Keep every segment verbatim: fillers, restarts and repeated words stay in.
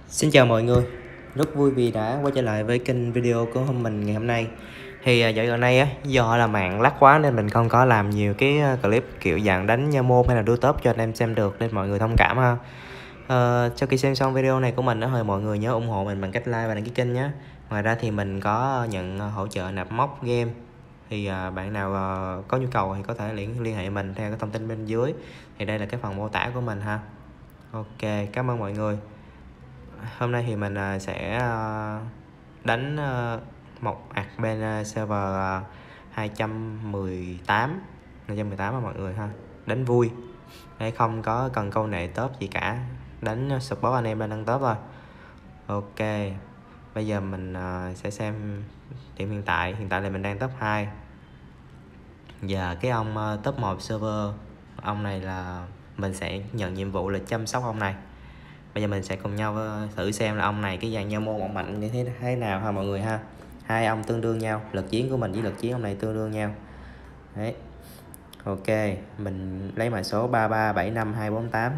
Xin chào mọi người, rất vui vì đã quay trở lại với kênh video của hôm mình ngày hôm nay. Thì dạo gần đây á, do là mạng lắc quá nên mình không có làm nhiều cái clip kiểu dạng đánh nha môn hay là đua top cho anh em xem được, nên mọi người thông cảm ha. Ờ, sau khi xem xong video này của mình đó, thì mọi người nhớ ủng hộ mình bằng cách like và đăng ký kênh nhé. Ngoài ra thì mình có nhận hỗ trợ nạp móc game, thì à, bạn nào à, có nhu cầu thì có thể liên liên hệ mình theo cái thông tin bên dưới. Thì đây là cái phần mô tả của mình ha. Ok, cảm ơn mọi người. Hôm nay thì mình sẽ đánh một ạc bên server hai trăm mười tám hai trăm mười tám đó mọi người ha, đánh vui để không có cần câu nệ top gì cả, đánh support anh em lên nâng top thôi. Ok, bây giờ mình sẽ xem điểm hiện tại. Hiện tại là mình đang top hai. Và cái ông top một server, ông này là mình sẽ nhận nhiệm vụ là chăm sóc ông này. Bây giờ mình sẽ cùng nhau thử xem là ông này cái dàn nha môn ông mạnh như thế thế nào ha mọi người ha. Hai ông tương đương nhau, lực chiến của mình với lực chiến ông này tương đương nhau. Đấy. Ok, mình lấy mã số ba ba bảy năm hai bốn tám.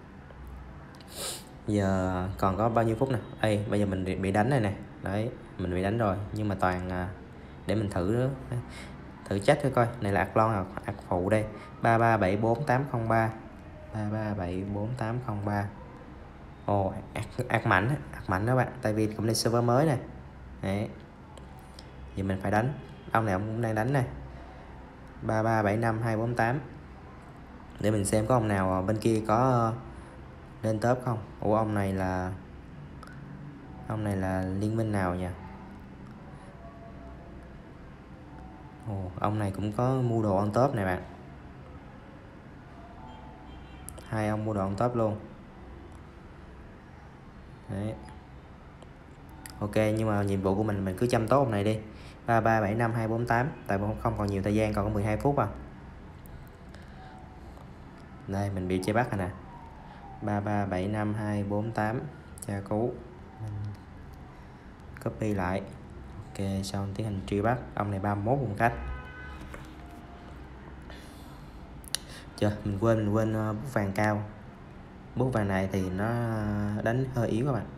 Giờ còn có bao nhiêu phút nè? Ê, bây giờ mình bị đánh này nè. Đấy, mình bị đánh rồi, nhưng mà toàn để mình thử thử check thử coi. Này là ạc lon hoặc ạc phụ đây. ba ba bảy bốn tám không ba. ba ba bảy bốn tám không ba. Ồ, ạc, ạc mạnh, ạc mạnh đó bạn, tại vì cũng lên server mới nè. Đấy. Vậy mình phải đánh. Ông này ông cũng đang đánh nè. ba ba bảy năm hai bốn tám. Để mình xem có ông nào bên kia có lên top không. Ủa ông này là Ông này là liên minh nào nhỉ? Ồ, ông này cũng có mua đồ on top này bạn. Hai ông mua đồ on top luôn. Đấy. Ok, nhưng mà nhiệm vụ của mình mình cứ chăm tốt ông này đi. ba ba bảy năm hai bốn tám, tại không còn nhiều thời gian, còn có mười hai phút à. Đây mình bị che bắt rồi nè. ba ba bảy năm hai bốn tám tra cứu. Mình copy lại. Ok, xong tiến hành truy bắt. Ông này ba mươi mốt vùng khách. Chưa, mình quên mình quên bút vàng cao. Bút vàng này thì nó đánh hơi yếu các bạn.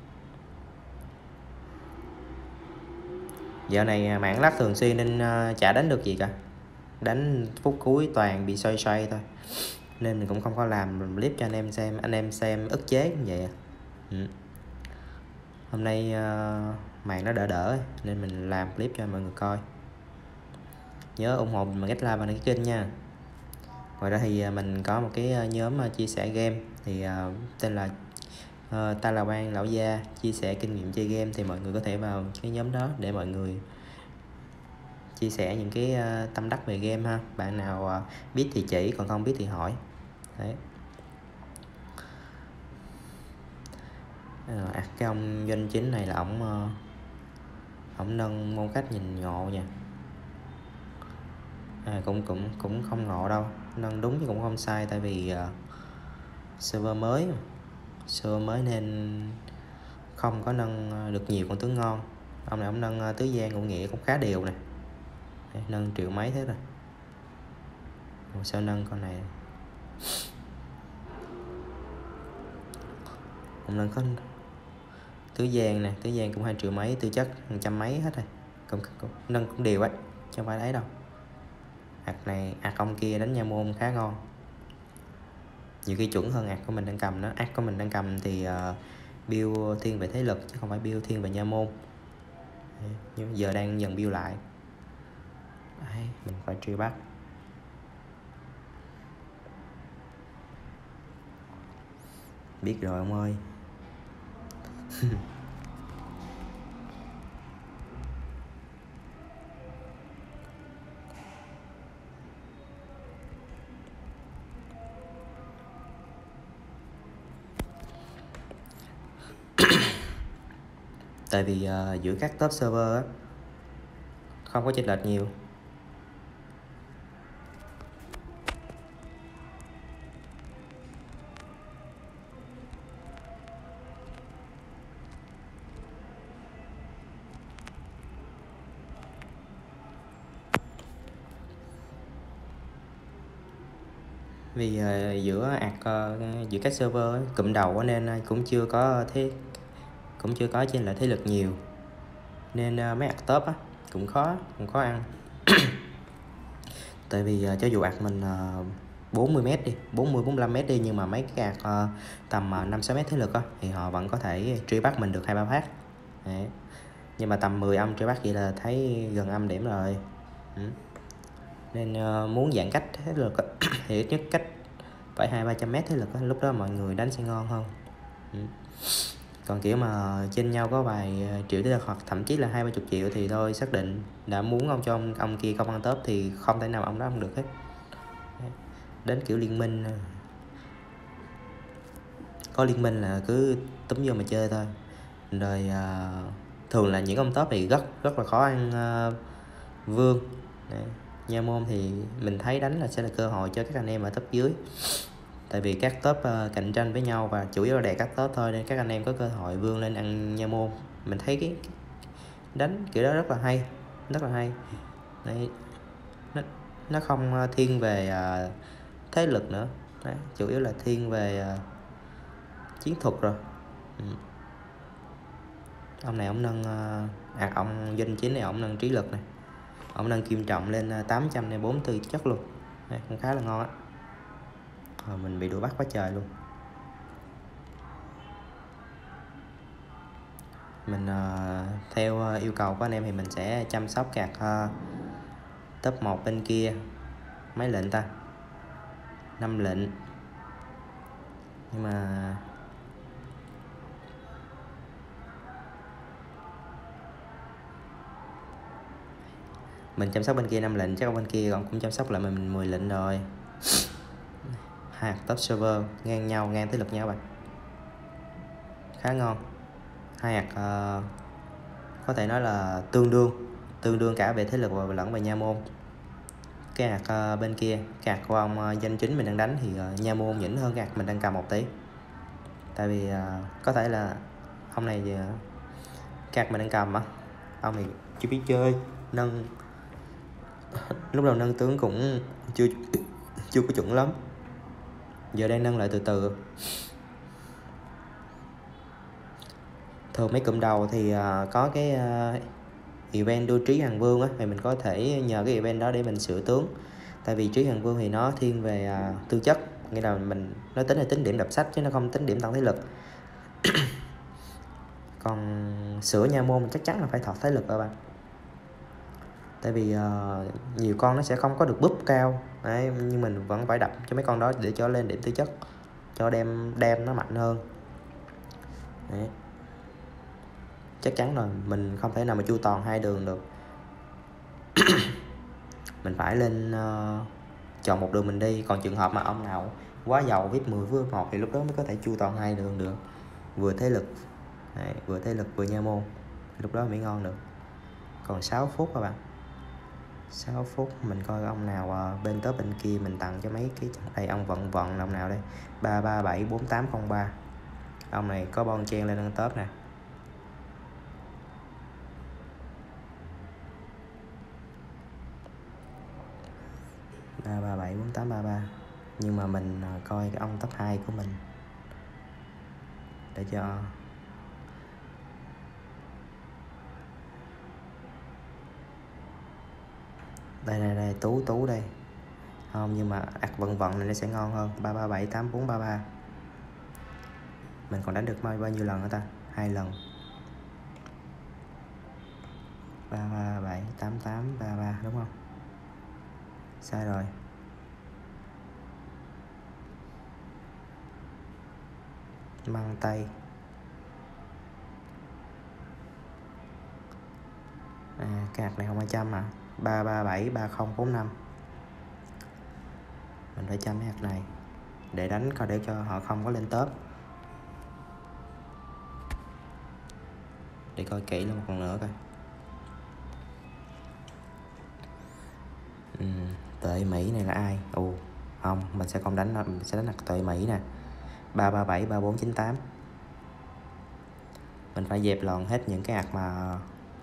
Dạo này mạng lắc thường xuyên nên chả đánh được gì cả. Đánh phút cuối toàn bị xoay xoay thôi, nên mình cũng không có làm clip cho anh em xem. Anh em xem ức chế như vậy. Ừ. Hôm nay uh, mạng nó đỡ đỡ nên mình làm clip cho mọi người coi. Nhớ ủng hộ mình bằng cách like và đăng ký kênh nha. Ngoài ra thì mình có một cái nhóm chia sẻ game, thì uh, tên là uh, Ta Là Ban Lão Gia, chia sẻ kinh nghiệm chơi game. Thì mọi người có thể vào cái nhóm đó để mọi người chia sẻ những cái uh, tâm đắc về game ha. Bạn nào uh, biết thì chỉ, còn không biết thì hỏi. Đấy. À, cái ông doanh chính này là ổng uh, ổng nâng môn khách nhìn ngộ nha. À, cũng cũng cũng không ngộ đâu, nâng đúng chứ cũng không sai, tại vì uh, server mới mà. server mới nên không có nâng được nhiều con tướng ngon. Ông này ông nâng uh, tứ giang cũng nghĩa cũng khá đều nè. Đây, nâng triệu mấy thế rồi. Ủa, sao nâng con này ông nâng có tứ giang nè, tứ giang cũng hai triệu mấy, tư chất một trăm mấy hết rồi. Cũng, cũng nâng cũng đều ấy, chứ không phải đấy đâu. Ạc này, ạc ông kia đánh nha môn khá ngon, nhiều khi chuẩn hơn ạc của mình đang cầm đó. Ạc của mình đang cầm thì uh, build thiên về thế lực chứ không phải build thiên về nha môn. Đấy, nhưng giờ đang dần build lại. Đấy, mình phải truy bắt. Biết rồi ông ơi. Tại vì uh, giữa các top server á, không có chênh lệch nhiều. Vì uh, giữa ạc uh, giữa các server cụm đầu nên cũng chưa có thế cũng chưa có trên lại thế lực nhiều, nên uh, mấy ạc top á cũng khó cũng khó ăn. Tại vì uh, cho dù ạc mình uh, bốn mươi mét đi, bốn mươi bốn mươi lăm mét đi, nhưng mà mấy cái ạc uh, tầm uh, năm sáu mét thế lực á thì họ vẫn có thể truy bắt mình được hai ba phát. Đấy. Nhưng mà tầm mười âm truy bắt vậy là thấy gần âm điểm rồi. Ừ. Nên uh, muốn giãn cách thế lực thì ít nhất cách phải hai ba trăm mét thế lực á, lúc đó mọi người đánh sẽ ngon hơn. Ừ. Còn kiểu mà trên nhau có vài triệu thế lực hoặc thậm chí là hai ba chục triệu thì thôi xác định đã muốn ông cho ông, ông kia không ăn top thì không thể nào ông đó ăn được hết. Đến kiểu liên minh, có liên minh là cứ túm vô mà chơi thôi. Rồi uh, thường là những ông top thì rất rất là khó ăn uh, vương. Đấy. Nha môn thì mình thấy đánh là sẽ là cơ hội cho các anh em ở top dưới, tại vì các top uh, cạnh tranh với nhau và chủ yếu là đè các top thôi, nên các anh em có cơ hội vươn lên ăn nha môn. Mình thấy cái, cái đánh kiểu đó rất là hay, rất là hay. Đấy. Nó, nó không uh, thiên về uh, thế lực nữa. Đấy. Chủ yếu là thiên về uh, chiến thuật rồi. Ừ. Ông này ông nâng uh, à, ông doanh chính này ông nâng trí lực này, ông nâng kim trọng lên uh, tám trăm này, bốn mươi tư chất luôn. Đấy, cũng khá là ngon á. Rồi mình bị đuổi bắt quá trời luôn. Mình uh, theo uh, yêu cầu của anh em thì mình sẽ chăm sóc các uh, top một bên kia. Mấy lệnh ta? năm lệnh. Nhưng mà mình chăm sóc bên kia năm lệnh, chắc bên kia còn cũng chăm sóc lại mình mười lệnh rồi. Hai top server ngang nhau, ngang thế lực nhau bạn. Khá ngon. Hai hạt uh, có thể nói là tương đương tương đương cả về thế lực và lẫn về nha môn. Cái hạt uh, bên kia, cái hạt của ông uh, danh chính mình đang đánh thì uh, nha môn nhỉnh hơn cái hạt mình đang cầm một tí. Tại vì uh, có thể là ông này uh, cái hạt mình đang cầm á, ông này chưa biết chơi, nâng lúc đầu nâng tướng cũng chưa chưa có chuẩn lắm, giờ đang nâng lại từ từ. Thường mấy cụm đầu thì uh, có cái uh, event đua trí hàng vương á, thì mình có thể nhờ cái event đó để mình sửa tướng. Tại vì trí hàng vương thì nó thiên về uh, tư chất, nghĩa là mình nó tính là tính điểm đập sách chứ nó không tính điểm tăng thế lực. Còn sửa nha môn chắc chắn là phải thọt thế lực các bạn. Tại vì uh, nhiều con nó sẽ không có được búp cao. Đấy, nhưng mình vẫn phải đập cho mấy con đó để cho lên điểm tư chất, cho đem đem nó mạnh hơn. Đấy. Chắc chắn rồi, mình không thể nào mà chu toàn hai đường được. Mình phải lên uh, chọn một đường mình đi. Còn trường hợp mà ông nào quá giàu vip mười với một thì lúc đó mới có thể chu toàn hai đường được, vừa thế lực. Đấy, vừa thế lực vừa nha môn, lúc đó mới ngon được. Còn sáu phút các bạn, sáu phút mình coi ông nào uh, bên top bên kia mình tặng cho mấy cái đây. Ông vận vận ông nào đây, ba ba bảy bốn tám không ba. Ông này có bon chen lên nâng top nè. ba ba bảy bốn tám ba ba. Nhưng mà mình uh, coi cái ông top hai của mình để cho đây đây đây tú tú đây không, nhưng mà ạc vận vận này nó sẽ ngon hơn. Ba ba bảy tám bốn ba ba. Mình còn đánh được bao nhiêu lần hả ta? Hai lần. Ba ba bảy tám tám ba ba đúng không? Sai rồi. Măng tay. À, cái hạt này không phải chăm à. Ba ba bảy ba không bốn năm. Mình phải chăm cái hạt này để đánh coi, để cho họ không có lên top. Để coi kỹ lên một lần nữa coi. Ừ, Tuệ Mỹ này là ai? Ồ, không, mình sẽ không đánh, mình sẽ đánh hạt Tuệ Mỹ nè. Ba ba bảy ba bốn chín tám. Mình phải dẹp lòn hết những cái hạt mà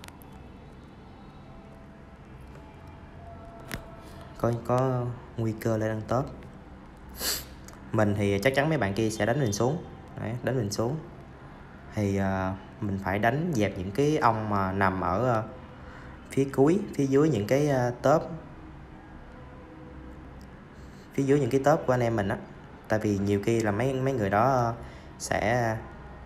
có có nguy cơ lên ăn top. Mình thì chắc chắn mấy bạn kia sẽ đánh mình xuống. Đấy, đánh mình xuống thì uh, mình phải đánh dẹp những cái ông mà nằm ở uh, phía cuối, phía dưới những cái uh, tớp, phía dưới những cái tớp của anh em mình á. Tại vì nhiều khi là mấy mấy người đó uh, sẽ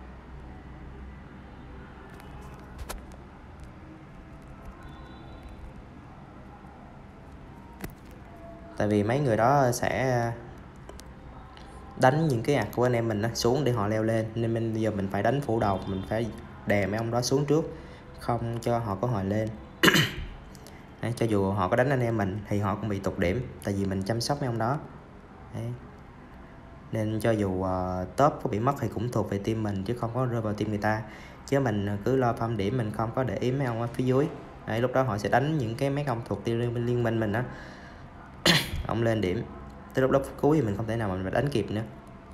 tại vì mấy người đó sẽ đánh những cái ạc của anh em mình xuống để họ leo lên, nên mình, bây giờ mình phải đánh phủ đầu, mình phải đè mấy ông đó xuống trước, không cho họ có hồi lên. Đấy, cho dù họ có đánh anh em mình thì họ cũng bị tụt điểm, tại vì mình chăm sóc mấy ông đó. Đấy. Nên cho dù uh, top có bị mất thì cũng thuộc về team mình chứ không có rơi vào team người ta. Chứ mình cứ lo farm điểm, mình không có để ý mấy ông ở phía dưới. Đấy, lúc đó họ sẽ đánh những cái mấy ông thuộc team liên minh mình á. Ông lên điểm, tới lúc đó phút cuối thì mình không thể nào mà mình đánh kịp nữa.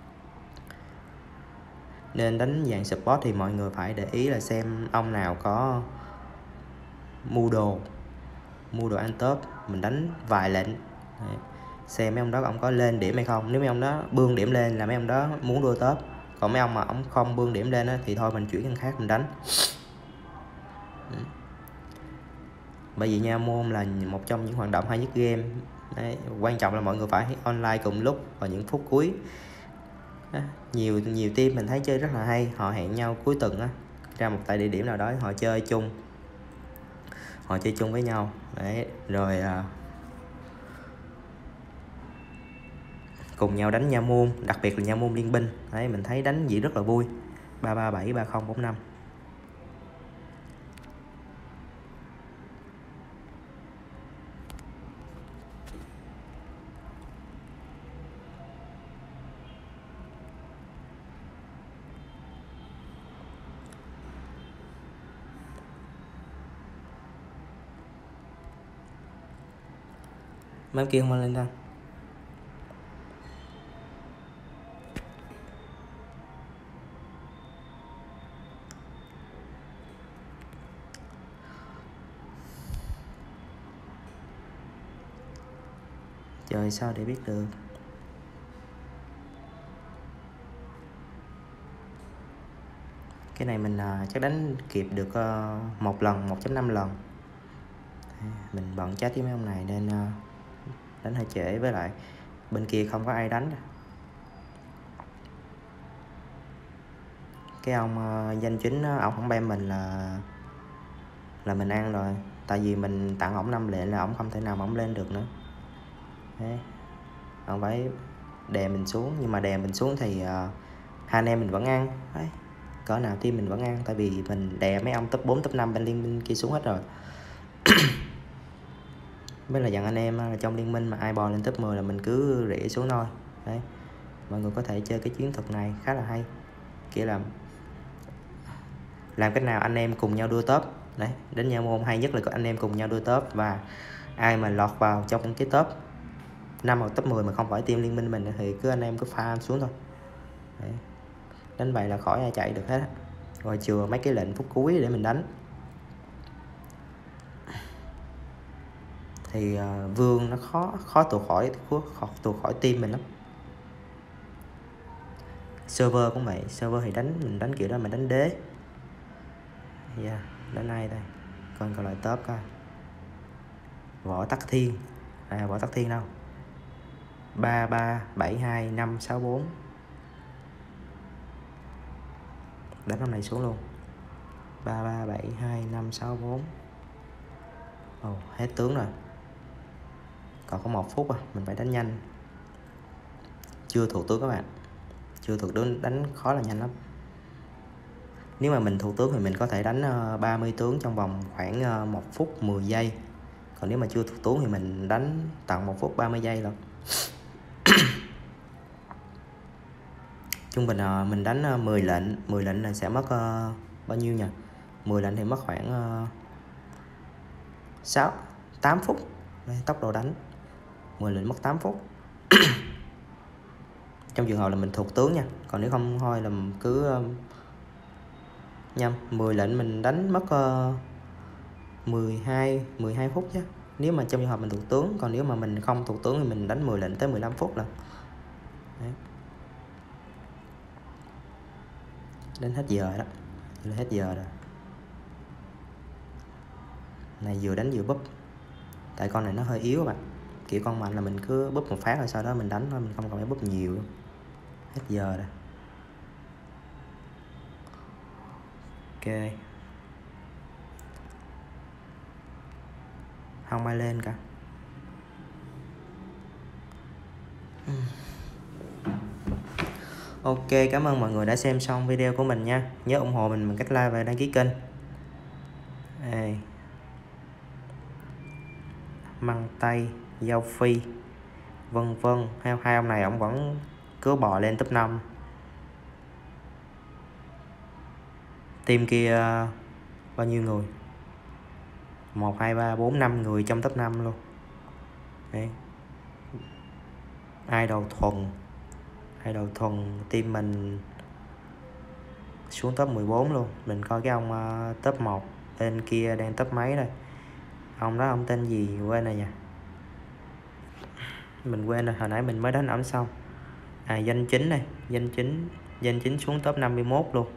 Nên đánh dạng support thì mọi người phải để ý là xem ông nào có mua đồ mua đồ ăn top, mình đánh vài lệnh. Đấy. Xem mấy ông đó ông có lên điểm hay không. Nếu mấy ông đó bươn điểm lên là mấy ông đó muốn đua top, còn mấy ông mà ông không bươn điểm lên á, thì thôi mình chuyển ăn khác mình đánh. Ừ. Bởi vì nha, môn là một trong những hoạt động hay nhất game. Đấy. Quan trọng là mọi người phải online cùng lúc vào những phút cuối. Đó. nhiều nhiều team mình thấy chơi rất là hay, họ hẹn nhau cuối tuần á, ra một tại địa điểm nào đó họ chơi chung họ chơi chung với nhau. Đấy, rồi à, cùng nhau đánh nha môn, đặc biệt là nha môn liên binh. Đấy, mình thấy đánh gì rất là vui. Ba ba bảy, ba không, bốn năm. Mấy kia không lên đâu. Trời, sao để biết được. Cái này mình uh, chắc đánh kịp được uh, một lần, một chấm năm lần. Mình bận chat với mấy ông này nên uh, đánh hơi trễ, với lại bên kia không có ai đánh. Cái ông uh, danh chính uh, ông không bem mình là là mình ăn rồi. Tại vì mình tặng ổng năm lệnh là ổng không thể nào mà ổng lên được nữa. Đấy. Ông phải đè mình xuống, nhưng mà đè mình xuống thì uh, hai anh em mình vẫn ăn. Đấy. Cỡ nào team mình vẫn ăn, tại vì mình đè mấy ông top bốn, top năm bên liên minh kia xuống hết rồi. Với là dặn anh em là trong liên minh mà ai bò lên top mười là mình cứ rỉa xuống thôi. Đấy. Mọi người có thể chơi cái chiến thuật này khá là hay, kiểu là làm cách nào anh em cùng nhau đua top. Đấy, đến nha môn hay nhất là có anh em cùng nhau đua top, và ai mà lọt vào trong cái top năm hoặc top mười mà không phải team liên minh mình thì cứ anh em cứ farm xuống thôi. Đấy. Đánh vậy là khỏi ai chạy được hết, rồi chừa mấy cái lệnh phút cuối để mình đánh. Thì uh, vương nó khó khó tuột khỏi khó tuột khỏi team mình lắm. Server cũng vậy, server thì đánh mình đánh kiểu đó, mình đánh đế. Yeah, đánh ai đây, coi coi lại top coi. Võ Tắc Thiên, à Võ Tắc Thiên đâu, ba ba bảy hai năm sáu bốn. Đánh hôm này xuống luôn. Ba ba bảy hai năm sáu bốn. Ồ, hết tướng rồi. Còn có một phút à, mình phải đánh nhanh. Chưa thuộc tướng các bạn, chưa thuộc tướng, đánh khó là nhanh lắm. Nếu mà mình thuộc tướng thì mình có thể đánh ba mươi tướng trong vòng khoảng một phút mười giây. Còn nếu mà chưa thuộc tướng thì mình đánh tận một phút ba mươi giây lận. Trung bình mình đánh mười lệnh, mười lệnh là sẽ mất uh, bao nhiêu nhỉ? mười lệnh thì mất khoảng uh, sáu, tám phút. Đây, tốc độ đánh mười lệnh mất tám phút. Trong trường hợp là mình thuộc tướng nha. Còn nếu không thôi là cứ uh, nhầm, mười lệnh mình đánh mất uh, mười hai, mười hai phút chứ. Nếu mà trong trường hợp mình thuộc tướng, còn nếu mà mình không thuộc tướng thì mình đánh mười lệnh tới mười lăm phút là. Đấy. Đến hết giờ đó. hết giờ rồi. Này vừa đánh vừa búp. Tại con này nó hơi yếu các bạn. Kiểu con mạnh là mình cứ búp một phát rồi sau đó mình đánh thôi, mình không cần phải búp nhiều. Hết giờ rồi. Ok. Không ai lên cả. Ok, cảm ơn mọi người đã xem xong video của mình nha. Nhớ ủng hộ mình bằng cách like và đăng ký kênh. Đây. Măng Tây, Giao Phi, vân vân. Hai, hai ông này ông vẫn cứ bò lên top năm. Team kia bao nhiêu người? một, hai, ba, bốn, năm người trong top năm luôn. Đấy. Idol thuần. Idol thuần team mình xuống top mười bốn luôn. Mình coi cái ông uh, top một. Tên kia đang top mấy đây? Ông đó ông tên gì quên rồi nha. Mình quên rồi, hồi nãy mình mới đánh ẩm xong. À danh chính này, danh chính, danh chính xuống top năm mươi mốt luôn.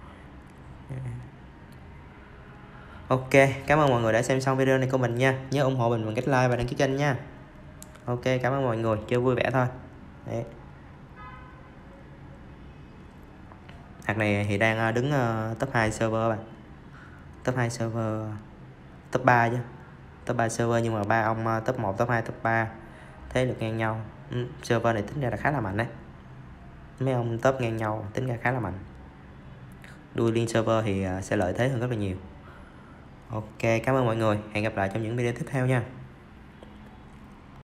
Ok, cảm ơn mọi người đã xem xong video này của mình nha. Nhớ ủng hộ mình bằng cách like và đăng ký kênh nha. Ok, cảm ơn mọi người, chơi vui vẻ thôi. Đấy. Hạt này thì đang đứng uh, top hai server bạn. Top hai server, top ba chứ. Top ba server nhưng mà ba ông uh, top một, top hai, top ba thế được ngang nhau. Ừ, server này tính ra là khá là mạnh đấy. Mấy ông top ngang nhau tính ra khá là mạnh. Đuôi liên server thì uh, sẽ lợi thế hơn rất là nhiều. Ok, cảm ơn mọi người. Hẹn gặp lại trong những video tiếp theo nha.